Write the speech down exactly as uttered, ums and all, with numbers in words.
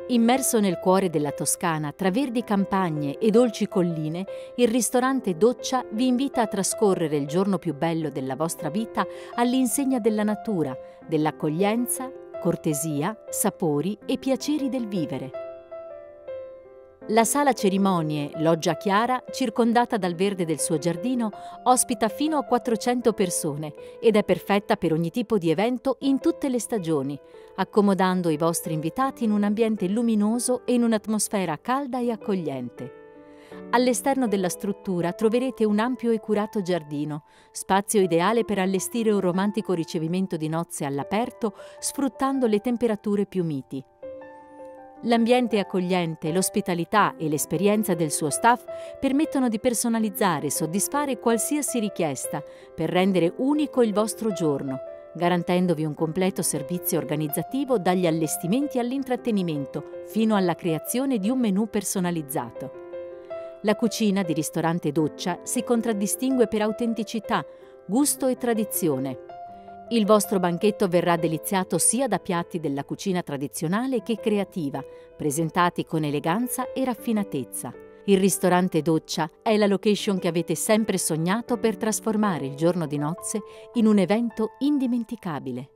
Immerso nel cuore della Toscana, tra verdi campagne e dolci colline, il ristorante Doccia vi invita a trascorrere il giorno più bello della vostra vita all'insegna della natura, dell'accoglienza, cortesia, sapori e piaceri del vivere. La sala cerimonie Loggia Chiara, circondata dal verde del suo giardino, ospita fino a quattrocento persone ed è perfetta per ogni tipo di evento in tutte le stagioni, accomodando i vostri invitati in un ambiente luminoso e in un'atmosfera calda e accogliente. All'esterno della struttura troverete un ampio e curato giardino, spazio ideale per allestire un romantico ricevimento di nozze all'aperto, sfruttando le temperature più miti. L'ambiente accogliente, l'ospitalità e l'esperienza del suo staff permettono di personalizzare e soddisfare qualsiasi richiesta per rendere unico il vostro giorno, garantendovi un completo servizio organizzativo dagli allestimenti all'intrattenimento fino alla creazione di un menù personalizzato. La cucina di ristorante Doccia si contraddistingue per autenticità, gusto e tradizione. Il vostro banchetto verrà deliziato sia da piatti della cucina tradizionale che creativa, presentati con eleganza e raffinatezza. Il ristorante Doccia è la location che avete sempre sognato per trasformare il giorno di nozze in un evento indimenticabile.